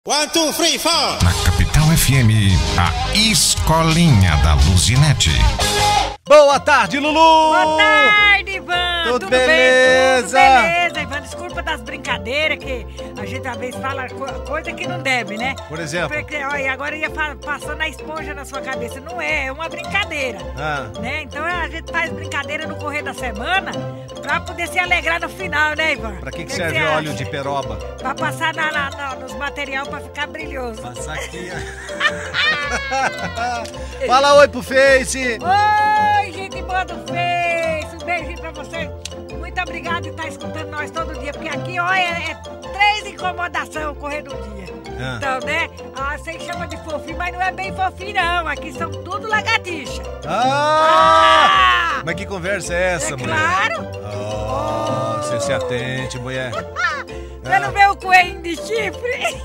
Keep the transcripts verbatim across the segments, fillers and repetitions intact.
One, two, three, four. Na Capital F M, a Escolinha da Luzinete. Boa tarde, Lulu! Boa tarde, Ivan! Tudo, Tudo beleza? Bem? Tudo beleza, Ivan. Desculpa das brincadeiras que a gente às vezes fala co coisa que não deve, né? Por exemplo? Porque, olha, agora ia passando a esponja na sua cabeça. Não é, é uma brincadeira. Ah. Né? Então a gente faz brincadeira no correr da semana pra poder se alegrar no final, né, Ivan? Pra que, que, que serve que óleo acha? de peroba? Pra passar na, na, na, nos material pra ficar brilhoso. Passar aqui. Fala oi pro Face! Oi, gente boa do Face! Um beijinho pra vocês. Muito obrigado por estar escutando nós todo dia, porque aqui, olha, é, é três incomodação correr do dia. Ah. Então, né? Ah, vocês chamam de fofinho, mas não é bem fofinho, não. Aqui são tudo lagartixa. Ah! Ah! Mas que conversa é essa, É mulher? claro! Oh, você se atente, mulher. Você não vê o coelhinho de chifre?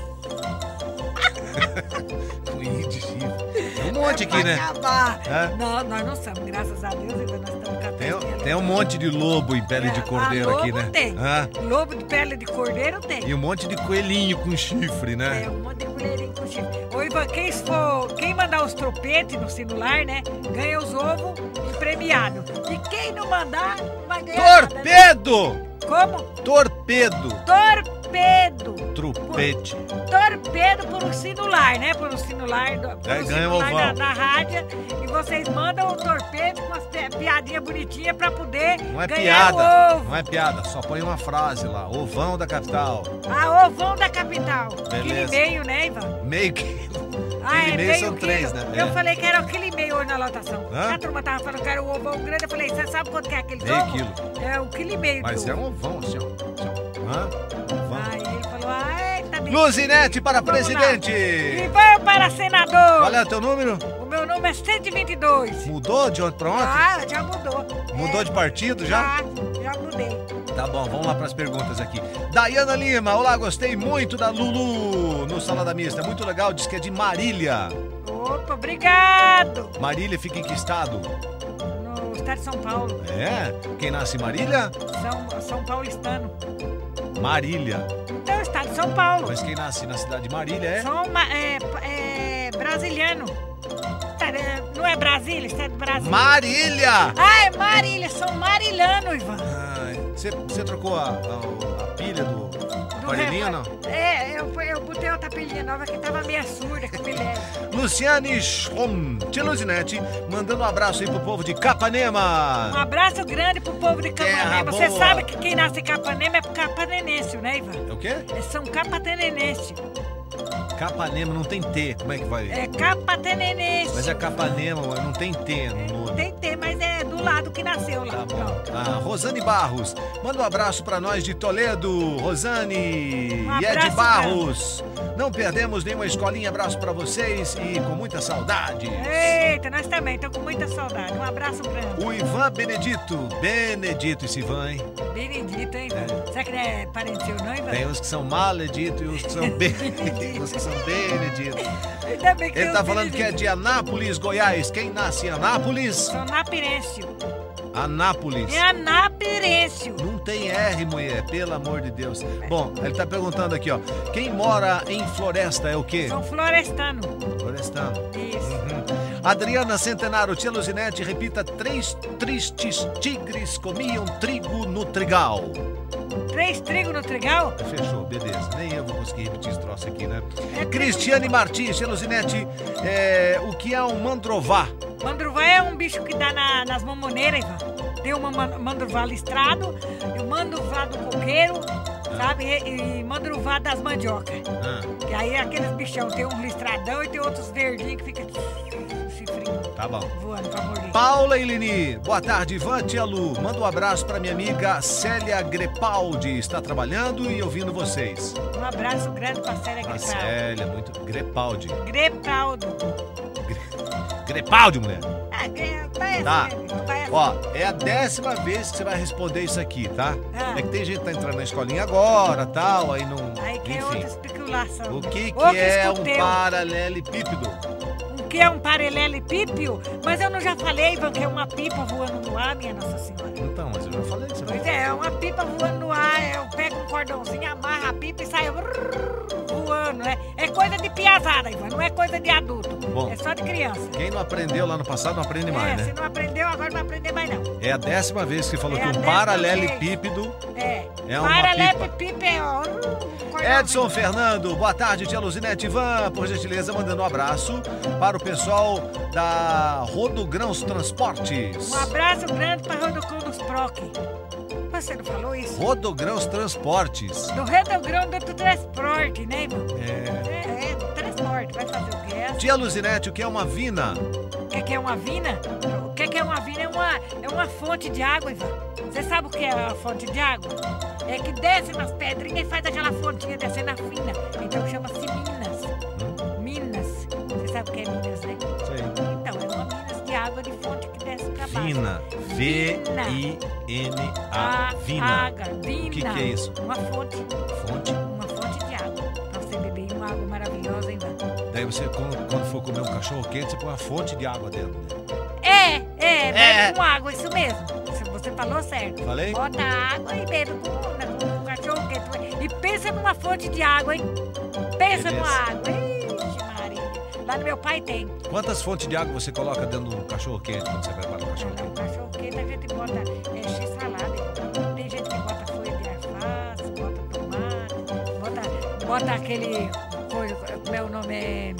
Coelhinho de chifre. Tem um monte aqui, né? Acabar. É? Não, nós não somos, graças a Deus, Ivan, nós estamos com a Tem, festinha tem um monte de lobo em pele de cordeiro Ah, aqui, lobo né? Tem. Ah, Lobo de pele de cordeiro tem. e um monte de coelhinho com chifre, É, né? um monte de colherinho com chifre. Ô, Ivan, quem, for, quem mandar os tropetes no celular, né, ganha os ovos premiados. E quem não mandar, vai ganhar nada, né? Torpedo! Como? Torpedo! Torpedo. Trupete. Torpedo por um celular, né? Por um celular, do, por Aí um ganha o celular ovão. da, da rádio. E vocês mandam o torpedo com as pi- piadinha bonitinha pra poder Não é ganhar piada, o ovo. não é piada, só põe uma frase lá, ovão da capital. Ah, ovão da capital. Quilo e Beleza. meio, né, Ivan? Meio quilo. Ah, Quilo e é meio meio são quilo. três, né? Eu É. falei que era um quilo e meio hoje na lotação. Hã? A turma tava falando que era o ovão grande. Eu falei, você sabe quanto que é aquele Meio ovo? quilo. É um quilo e meio. Mas de é ovo. um ovão, assim, ó. Assim, ó. Hã? Ovão. Aí ele falou, ah, eita, bicho. Luzinete para Vamos lá. presidente. E vamos para senador. Qual é o teu número? O meu número é cento e vinte e dois. Mudou de ontem pra ontem? Ah, já mudou. Mudou É, de partido já? Já, já mudei. Tá bom, vamos lá para as perguntas aqui. Daiana Lima, olá, gostei muito da Lulu no Salada Mista. Muito legal, diz que é de Marília. Opa, obrigado. Marília fica em que estado? No estado de São Paulo. É? Quem nasce em Marília? São, São Paulistano. Marília. Então, estado de São Paulo. Mas quem nasce na cidade de Marília é? São ma- é, é brasiliano. Tá, é, Não é Brasília, estado do Brasil. Marília! Ah, é Marília, são marilano, Ivan. Você você trocou a, a, a pilha do aparelhinho ou não? É, eu, eu botei outra pilhinha nova que tava meio surda, que me leva. Luciane Schrom, tia Luzinete, mandando um abraço aí pro povo de Um Capanema. abraço grande pro povo de Terra Capanema. Você boa. sabe que quem nasce em Capanema é capanenense, né, Ivan? É o quê? É São Capatenenense. Capanema não tem T, como é que vai? É Capatenenense. Mas é Capanema, mas não tem T no Não nome. tem T, mas é do lado que nasceu lá. Tá bom. Pronto. Ah, Rosane Barros, manda um abraço pra nós de Toledo. Rosane Um e Ed abraço, Barros. Não perdemos nenhuma escolinha, abraço pra vocês e com muita saudade. Eita, nós também, estamos com muita saudade. Um abraço grande. O Ivan Benedito, Benedito esse Ivan, hein? Benedito, hein, Ivan? Será que não é parente seu, não, Ivan? Tem uns que são Maledito e os que são Benedito, os que são Benedito. Ainda bem que Ele eu tá falando que é Benedito. de Anápolis, Goiás. Quem nasce em Anápolis? Sou napirense. Anápolis. É anapirense. Não tem R, mulher, pelo amor de Deus. Bom, ele tá perguntando aqui, ó. Quem mora em Floresta é o quê? Sou florestano. Florestano. Isso. Uhum. Adriana Centenário, tia Luzinete, repita: três tristes tigres comiam trigo no trigal. Três trigos no trigal? Fechou, beleza. Nem eu vou conseguir repetir esse troço aqui, né? É Cristiane Martins, tia Luzinete, é, o que é um mandrová? Mandruvá é um bicho que dá na- nas mamoneiras, Ivan. Tem uma man- mandruvá listrado, e o mandruvá do coqueiro, sabe? E, e mandruvá das mandiocas. Ah, Que aí é aqueles bichão, tem um listradão e tem outros verdinhos que fica chifrinho tá bom. voando pra morder. Paula e Lini, boa tarde, Ivan, tia Lu. Manda um abraço pra minha amiga Célia Grepaldi. Está trabalhando e ouvindo vocês. Um abraço grande pra Célia A Grepaldi. Célia, muito. Grepaldi. Grepaldo. Grepaldi, mulher. Ah, Gre- vai assim, Tá. vai assim. Ó, é a décima vez que você vai responder isso aqui, tá? Ah. É que tem gente que tá entrando na escolinha agora, tal, aí não... Aí que é outra Enfim. especulação. O que que Ou é um escuteu. paralelepípedo? O que é um paralelepípio? Mas eu não já falei, Ivan, que é uma pipa voando no ar, minha Nossa Senhora. Então, mas eu já falei que você Pois é, é uma pipa voando no ar, eu pego um cordãozinho, amarra a pipa e saio... voando, né? É coisa de piazada, Ivan, não é coisa de adulto. Bom. É só de criança. Quem não aprendeu lá no passado não aprende mais, é, né? se não aprendeu, agora não vai aprender mais não. É a décima vez que falou É que a um décima paralelepípedo É. é uma Paralelepípedo é ó, hum, coisa Edson horrível. Fernando, boa tarde, tia Luzinete Ivan, por gentileza, mandando um abraço para o pessoal da Rodogrãos Transportes. Um abraço grande para Rodogrão dos Proc. Você não falou isso? Rodogrãos Transportes. Do Rodogrão do transporte, né, irmão? É. É, é, do transporte. Vai fazer o quê? Tia Luzinete, o que é uma vina? O que que é uma vina? O que que é uma vina? É uma, é uma fonte de água, Ivan. Você sabe o que é a fonte de água? É que desce nas pedrinhas e faz aquela fontinha descendo na fina. Então chama-se Minas. Hum? Minas. Você sabe o que é Minas, né? Sei. Então, é uma Minas de água de fonte que desce pra baixo. Vina. V I N A. Vina. Água, vina. O que que é isso? Uma fonte. Fonte. Uma fonte de água. Pra você beber uma água maravilhosa, hein, Ivan? Daí você, quando, quando for comer um cachorro quente, você põe uma fonte de água dentro, né? É, é, bebe É. com água, isso mesmo. Você- Você falou certo. Falei? Bota água e bebe com, né, com um cachorro quente. E pensa numa fonte de água, hein? Pensa Beleza. numa água. Ixi, Maria. Lá no meu pai tem. Quantas fontes de água você coloca dentro do cachorro quente quando você prepara o cachorro Não, quente? cachorro quente a gente bota é, x-salada. Tem gente que bota folha de alface, bota tomate, bota, bota aquele coisa, como é o nome? É,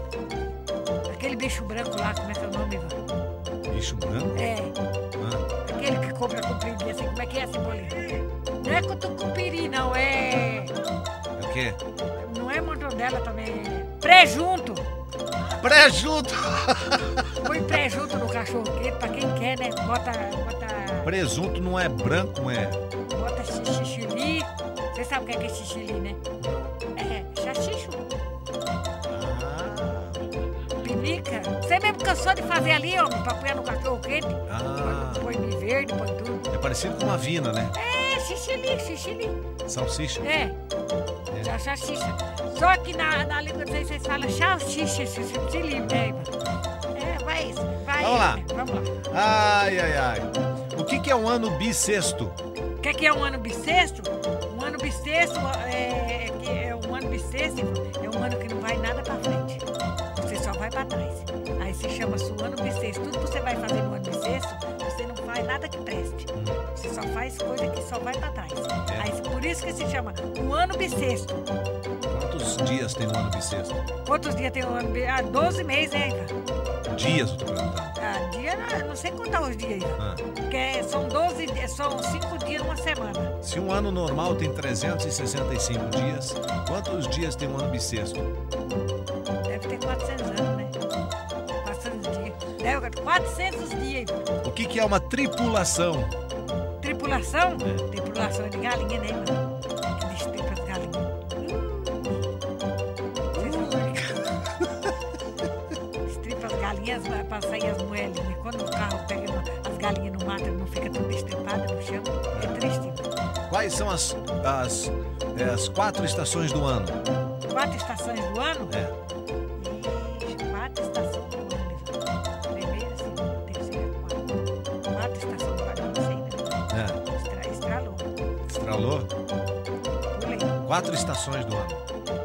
aquele bicho branco lá, como é que é o nome, Ivan? Bicho branco? É, Ah, aquele que compra compridinho assim, como é que é, Cebolinha? Não é cutucupiri, não, é... é o quê? Não é mortadela também, é prejunto. Pré-junto! Põe prejunto no cachorro quente, pra quem quer, né? Bota, bota, Presunto não é branco, não é? bota xixili. Você sabe o que é, que é xixili, né? É, xaxicho, pinica. Você mesmo cansou de fazer ali, homem, pra pôr no cachorro quente? Ah, Põe milho verde, põe tudo. é parecido com uma vina, né? É, xixili, xixili. Salsicha. É. É. Já salsicha. Só que na, na língua de vocês, vocês falam salsicha, xixili, né, Ivan? É, vai, vai. Vamos lá. né? Vamos lá. Ai, ai, ai. O que, que é um ano bissexto? O que, que é um ano bissexto? Um ano bissexto é, é, que é um ano bissexto é um ano que não vai nada pra frente. Você só vai pra trás. Aí se chama-se o ano bissexto. Tudo que você vai fazer no ano bissexto, você não faz nada que preste. Você só faz coisa que só vai pra trás. É. Aí, por isso que se chama o ano bissexto. Quantos dias tem um ano bissexto? Quantos dias tem o ano bissexto? Ah, doze meses, hein, Ivan? Dias, eu tô perguntando. Ah, dia, não, não sei contar os dias, Ivan. Ah, Porque é- são doze, são cinco dias numa semana. se um ano normal tem trezentos e sessenta e cinco dias, quantos dias tem um ano bissexto? Deve ter quatrocentos anos, né? quatrocentos dias. Deve ter quatrocentos dias. O que, que é uma tripulação? Tripulação? É. Tripulação é de galinha, né, mano? Que destripa as galinhas. Hum. Destripa as galinhas vai pra sair as moelinhas. Quando o carro pega no- as galinhas no mato, não fica tudo destripado no chão. É triste. Quais são as, as, é, as quatro estações do ano? Quatro estações do ano? É. Ixi, quatro estações do ano. Primeira, segunda, terceira, quarta. Quatro estações do ano, não sei, né? É. Estra, estralou. Estralou? Pulei. Quatro estações do ano.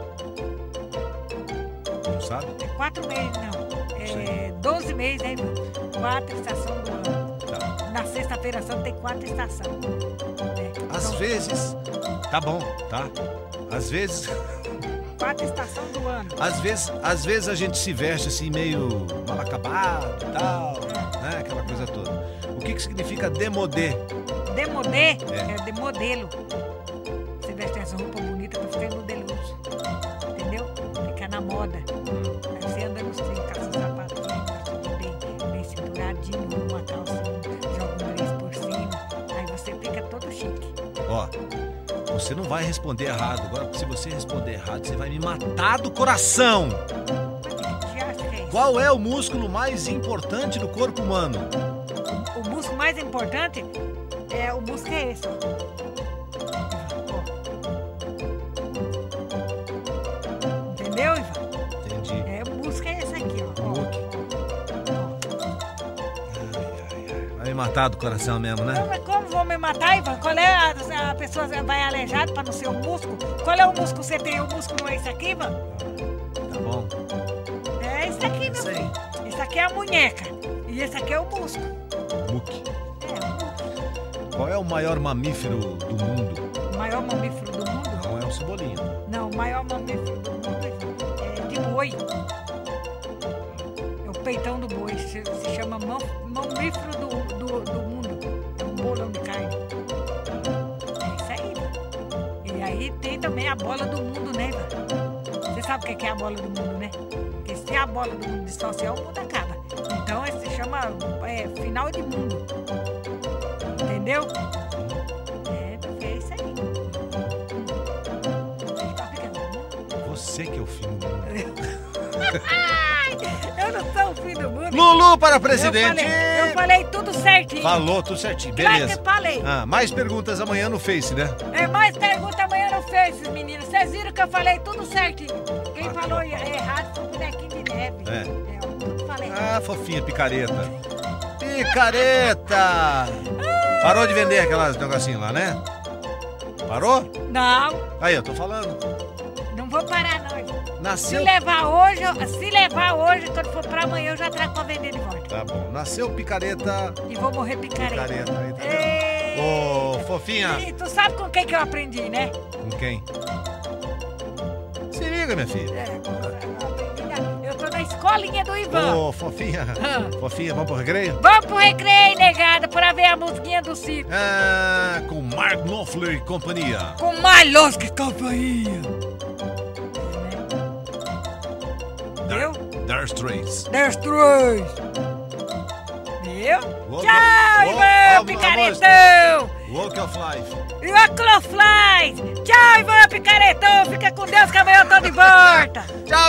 Não sabe? É quatro meses, não. É Sim. doze meses, hein, mano? Quatro estações do ano. Tá. Na sexta-feira santa tem quatro estações. É. Às Então, vezes. Tá bom, tá? Às vezes. Quatro estações do ano. Às vezes, às vezes a gente se veste assim meio mal acabado e tal, né? Aquela coisa toda. O que, que significa demodê? Demodê É. é. de modelo. Você veste essa roupa bonita pra ficar modeloso. Entendeu? Fica na moda. Aí você anda nos trem, calça sapatinho, tudo bem, bem cinturadinho, uma calça, joga um lace por cima. Aí você fica todo chique. Ó, você não vai responder errado. Agora, se você responder errado, você vai me matar do coração. Mas que diacho que é isso? Qual é o músculo mais importante do corpo humano? O, o músculo mais importante é o músculo é esse, ó. Ó. Entendeu, Ivan? Entendi. É, o músculo é esse aqui, ó. Ó, Muque. ó. Ai, ai, ai. Vai me matar do coração mesmo, né? Não, mas como vão me matar, Ivan? Qual é a, a pessoa vai aleijada pra não ser o músculo? Qual é o músculo que você tem? O músculo não é esse aqui, Ivan? Tá bom. É esse aqui, meu Isso aí. filho. Esse aqui é a munheca. E esse aqui é o músculo. Muque. É, o músculo. Qual é o maior mamífero do mundo? O maior mamífero do mundo? Não é o cebolinha. Não, o maior mamífero do mundo é de boi. É o peitão do boi. Se, se chama mam, mamífero do, do, do mundo. É um bolão de carne. É isso aí. E aí tem também a bola do mundo, né, Ivan? Você sabe o que é a bola do mundo, né? Porque se a bola do mundo distorcer, o mundo acaba. Então esse se chama é, final de mundo. Entendeu? É, porque é isso aí. Tá ficando. Você que é o fim do mundo. Ai, eu não sou o fim do mundo. Lulu para Eu presidente. falei, eu falei tudo certinho. Falou tudo certinho, Claro beleza. que falei. Ah, mais perguntas amanhã no Face, né? É mais pergunta amanhã no Face, meninos. Vocês viram que eu falei tudo certinho. Quem Ah, falou tá. errado foi o bonequinho de neve. É. É, eu tudo falei errado. Ah, fofinha, picareta. Picareta! Parou de vender aquelas negocinhos lá, né? Parou? Não, Aí, eu tô falando. não vou parar não. Se Nasceu... levar hoje, eu- se levar hoje, quando for pra amanhã, eu já trago pra vender de volta. Tá bom. Nasceu picareta. E vou morrer picareta. Picareta, aí, tá vendo? Ei. Ô, fofinha. E tu sabe com quem que eu aprendi, né? Com quem? Se liga, minha filha. É, eu aprendi na- eu tô na escolinha do Ivan. Ô, fofinha. Ah. Fofinha, vamos pro recreio? Vamos pro recreio, negada, pra ver a musiquinha do circo. Ah, com Mark Knopfler e companhia. Com mais luz que companhia. Viu? Dire Straits. There's três. Viu? Walk Tchau, of- Ivan, Walk of- picaretão. Walk of Life. E o Cloflies. Tchau, Ivan, picaretão. Fica com Deus que amanhã eu tô de volta. Tchau!